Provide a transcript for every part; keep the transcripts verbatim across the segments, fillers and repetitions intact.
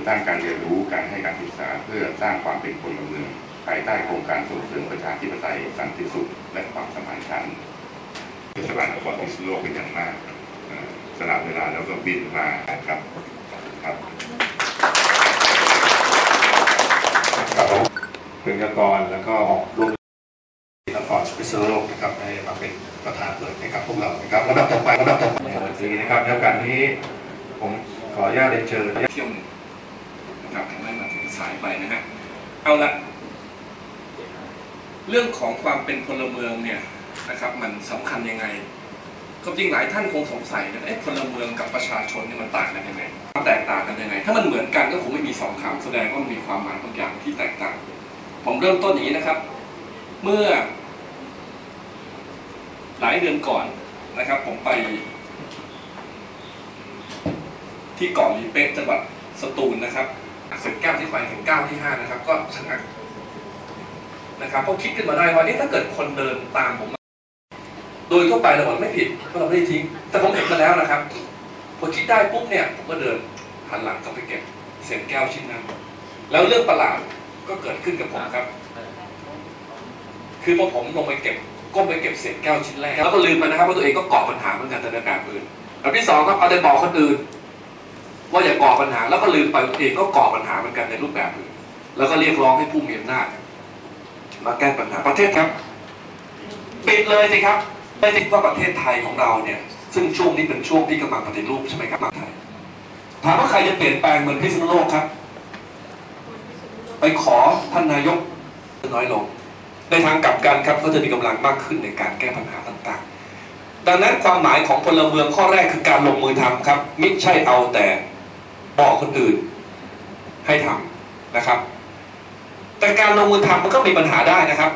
สร้างการเรียนรู้การให้การศึกษาเพื่อสร้างความเป็นพลเมืองภายใต้โครงการส่งเสริมประชาธิปไตยสันติสุขและความสมานฉันท์เทศบาลนครพิษณุโลกเป็นอย่างมากสละเวลาแล้วก็บินมาครับครับเพื่อนกรแล้วก็ออกร่วมนครพิษณุโลกนะครับให้มาเป็นประธานเปิดให้กับพวกเรานะครับระดับต่อไประดับต่อไปในวันนี้นะครับในโอกาสนี้ผมขออนุญาตเรียนเชิญเที่ยวนะครับไม่มาถึงสายไปนะฮะเอาละเรื่องของความเป็นพลเมืองเนี่ยนะครับมันสำคัญยังไงก็จริงหลายท่านคงสงสัยนะเอ๊ะพลเมืองกับประชาชนเนี่ยมันต่างกันยังไงมันแตกต่างกันยังไงถ้ามันเหมือนกันก็คงไม่มีสองคำแสดงว่ามันมีความหมายบางอย่างที่แตกต่างผมเริ่มต้นอย่างนี้นะครับเมื่อหลายเดือนก่อนนะครับผมไปที่เกาะลีเป๊ะจังหวัดสตูลนะครับเสร็จแก้วที่ไปถึงเก้าที่ห้านะครับก็ชะงักนะครับเพราะคิดขึ้นมาได้ว่านี่ถ้าเกิดคนเดินตามผมโดยทั่วไปเราบอกไม่ผิดเพราะเราไม่ได้ทิ้งแต่ผมเห็นมาแล้วนะครับพอคิดได้ปุ๊บเนี่ยผมก็เดินหันหลังกลับไปเก็บเศษแก้วชิ้นนั้นแล้วเรื่องประหลาดก็เกิดขึ้นกับผมครับคือพอผมลงไปเก็บก้มไปเก็บเศษแก้วชิ้นแรกแล้วก็ลืมไปนะครับว่าตัวเองก็ก่อปัญหาเหมือนกันในการอื่นอันที่สองก็เอาแต่บอกคนอื่นว่าอย่าก่อปัญหาแล้วก็ลืมไปตัวเองก็ก่อปัญหาเหมือนกันในรูปแบบอื่นแล้วก็เรียกร้องให้ผู้มีอำนาจมาแก้ปัญหาประเทศครับปิดเลยสิครับไม่คิดว่าประเทศไทยของเราเนี่ยซึ่งช่วงนี้เป็นช่วงที่กำลังปฏิรูปใช่ไหมครับไทยถามว่าใครจะเปลี่ยนแปลงเหมือนพิษณุโลกครับไปขอท่านนายกน้อยลงในทางกลับกันครับก็จะมีกำลังมากขึ้นในการแก้ปัญหาต่างๆดังนั้นความหมายของพลเมืองข้อแรกคือการลงมือทำครับไม่ใช่เอาแต่บอกคนอื่นให้ทำนะครับแต่การลงมือทำมันก็มีปัญหาได้นะครับ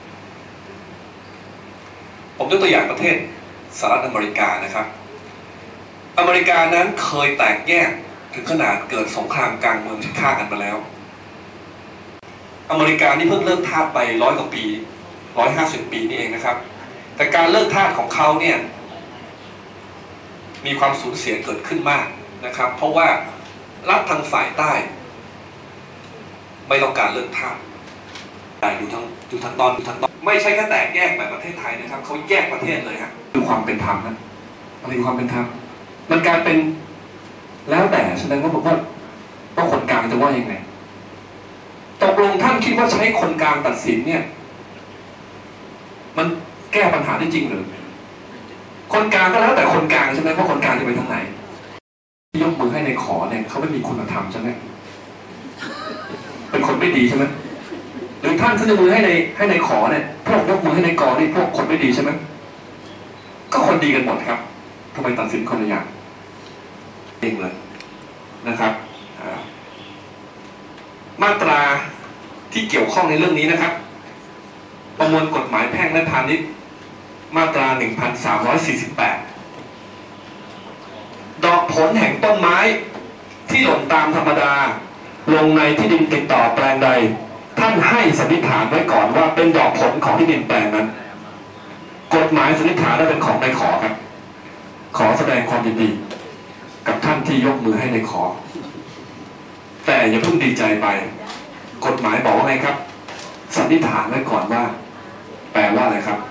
ผมยกตัวอย่างประเทศสหรัฐอเมริกานะครับอเมริกานั้นเคยแตกแยกถึงขนาดเกิดสงครามกลางเมืองที่ฆ่ากันมาแล้วอเมริกานี่เพิ่งเลิกทาสไปร้อยกว่าปีร้อยห้าสิบปีนี่เองนะครับแต่การเลิกทาสของเขาเนี่ยมีความสูญเสียเกิดขึ้นมากนะครับเพราะว่ารัฐทางฝ่ายใต้ไม่ต้องการเลิกทาสแต่อยู่ทางอยู่ทางตอนอยู่ทางตอนไม่ใช่แค่แตกแยกแบบประเทศไทยนะครับเขาแยกประเทศเลยฮะดูความเป็นธรรมนะมันมีความเป็นธรรมมันการเป็นแล้วแต่แสดงว่าผมว่าว่าคนกลางจะว่ายังไงตกลงท่านคิดว่าใช้คนกลางตัดสินเนี่ยมันแก้ปัญหาได้จริงหรือคนกลางก็แล้วแต่คนกลางใช่ไหมว่าคนกลางจะไปทางไหนยกมือให้ในขอเนี่ยเขาไม่มีคุณธรรมใช่ไหมเป็นคนไม่ดีใช่ไหมหรือท่านที่ยกมือให้ในให้ในขอเนี่ยพวกยกมือให้ในกอนี่พวกคนไม่ดีใช่ไหมก็คนดีกันหมดครับทำไมตัดสินคนละอย่างเองเลยนะครับมาตราที่เกี่ยวข้องในเรื่องนี้นะครับประมวลกฎหมายแพ่งและพาณิชย์มาตรา หนึ่งพันสามร้อยสี่สิบแปด ดอกผลแห่งต้นไม้ที่หล่นตามธรรมดาลงในที่ดินติดต่อแปลงใดท่านให้สันนิษฐานไว้ก่อนว่าเป็นดอกผลของที่ดินแปลงนั้นกฎหมายสันนิษฐานได้เป็นของในขอครับขอแสดงความยินดีกับท่านที่ยกมือให้ในขอแต่อย่าเพิ่งดีใจไปกฎหมายบอกว่าไงครับสันนิษฐานไว้ก่อนว่าแปลว่าอะไรครับ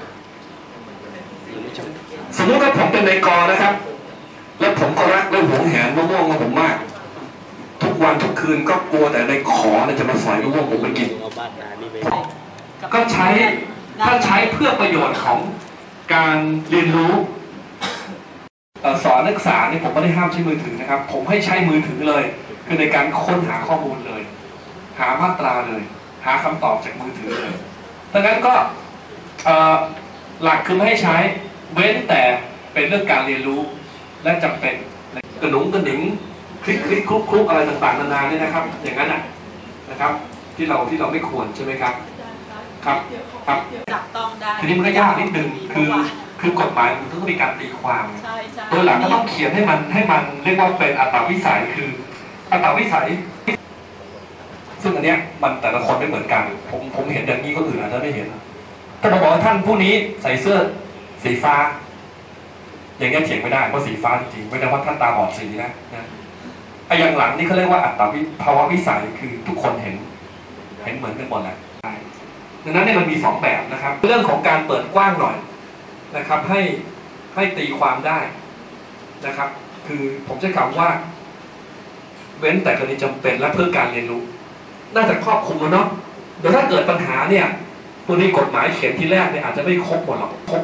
สมมติว่าผมเป็นนายกนะครับแล้วผมก็รักและหวงแหนมะม่วงของผมมากทุกวันทุกคืนก็กลัวแต่ในขอจะมาสอยมะม่วงผมไปกินก็ใช้ถ้าใช้เพื่อประโยชน์ของการเรียนรู้สอนนักศึกษาเนี่ยผมไม่ได้ห้ามใช้มือถือนะครับผมให้ใช้มือถือเลยคือในการค้นหาข้อมูลเลยหามาตราเลยหาคำตอบจากมือถือเลยดังนั้นก็หลักคือไม่ให้ใช้เว้นแต่เป็นเรื่องการเรียนรู้และจำเป็นกระหนุงกระหนิงคลิกคลิกคลุกคลุกอะไรต่างๆนานาเนี่ยนะครับอย่างนั้นนะครับที่เราที่เราไม่ควรใช่ไหมครับครับครับจับต้องได้ทีนี้มันก็ยากนิดนึงคือคือกฎหมายมันต้องมีการตีความโดยหลังก็ต้องเขียนให้มันให้มันเรียกว่าเป็นอัตราวิสัยคืออัตราวิสัยซึ่งอันเนี้ยมันแต่ละคนไม่เหมือนกันผมผมเห็นอย่างนี้ก็อื่นอาจจะไม่เห็นถ้าผมบอกว่าท่านผู้นี้ใส่เสื้อสีฟ้าอย่างเงี้ยเถียงไม่ได้เพราะสีฟ้าจริงๆไม่ได้ว่าท่านตาบอดสีนะนะไอไอ้อย่างหลังนี่เขาเรียกว่าอัตตาภาวะวิสัยคือทุกคนเห็นเห็นเหมือนกันหมดแหละดังนั้นเนี่ยมันมีสองแบบนะครับ เรื่องของการเปิดกว้างหน่อยนะครับให้ให้ตีความได้นะครับ คือผมจะกล่าวว่าเว้นแต่กรณีจำเป็นและเพื่อการเรียนรู้น่าจะครอบคลุมแล้วเนาะเดี๋ยวถ้าเกิดปัญหาเนี่ยตัวนี้กฎหมายเขียนทีแรกเนี่ยอาจจะไม่ครบหมดหรอกครบ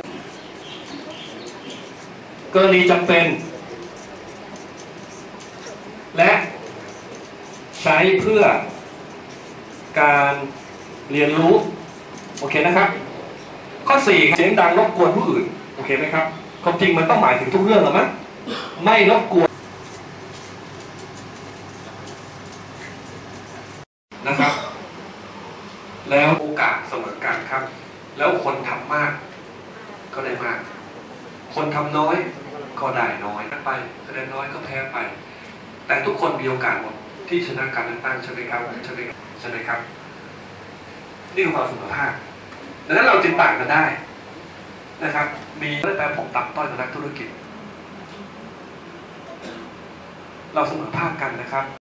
กรณีจำเป็นและใช้เพื่อการเรียนรู้โอเคนะครับข้อสี่เสียงดังรบกวนผู้อื่นโอเคไหมครับความจริงมันต้องหมายถึงทุกเรื่องหรอมั้ยไม่รบกวนนะครับแล้วโอกาสเสมอกันครับแล้วคนทำมากก็ได้มากคนทำน้อยก็ได้น้อยไปแสดงน้อยก็แพ้ไปแต่ทุกคนมีโอกาสหมดที่ชนะการเลือกตั้งใช่ไหมครับใช่ไหมใช่ไหมครับนี่คือความเสมอภาคดังนั้นเราจึงต่างกันได้นะครับมีแต่ผมต่ำต้อยกว่านักธุรกิจเราเสมอภาคกันนะครับ